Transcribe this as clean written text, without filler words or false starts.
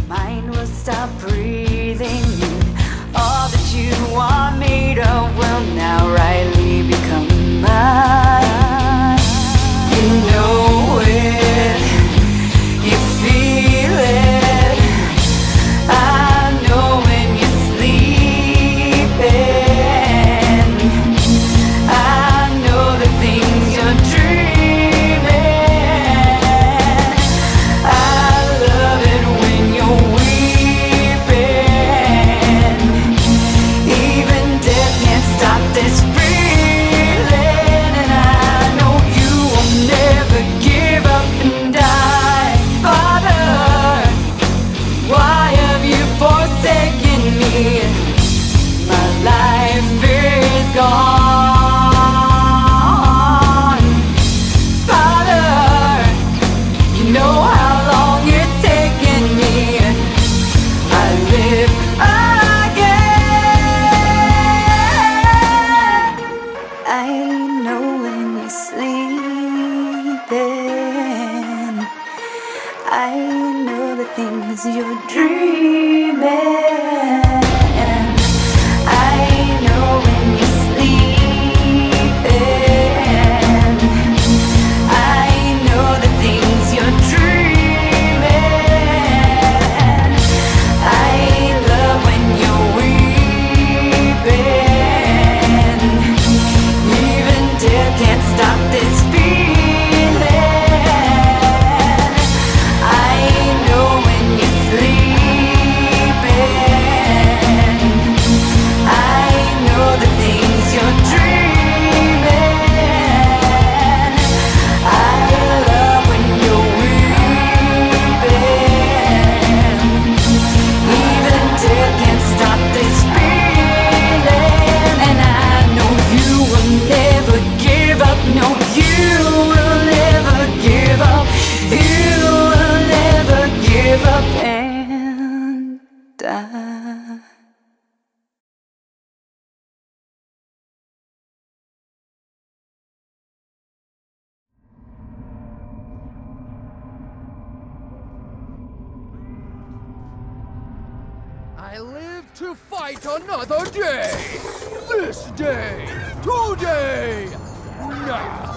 mind will stop breathing. All that you are made of will now rightly become mine. You know it, you feel it. I know when you're sleeping. I know the things you're dreaming. I love it when you're weeping. Even death can't stop this feeling. And I know you will never give up and die. Father, why have you forsaken me? My life is gone. Father, you know how long it's taken me. I live again. I know when you're sleeping. I know the things you're dreaming. I know when you're sleeping. I know the things you're dreaming. I love when you're weeping. Even death can't stop this feeling. I know when you're sleeping. I know the things you're dreaming. I love when you're weeping. Even death can't stop this feeling. And I know you will never give up. No, you will never give up. You will never give up and die. I live to fight another day. This day, today, now.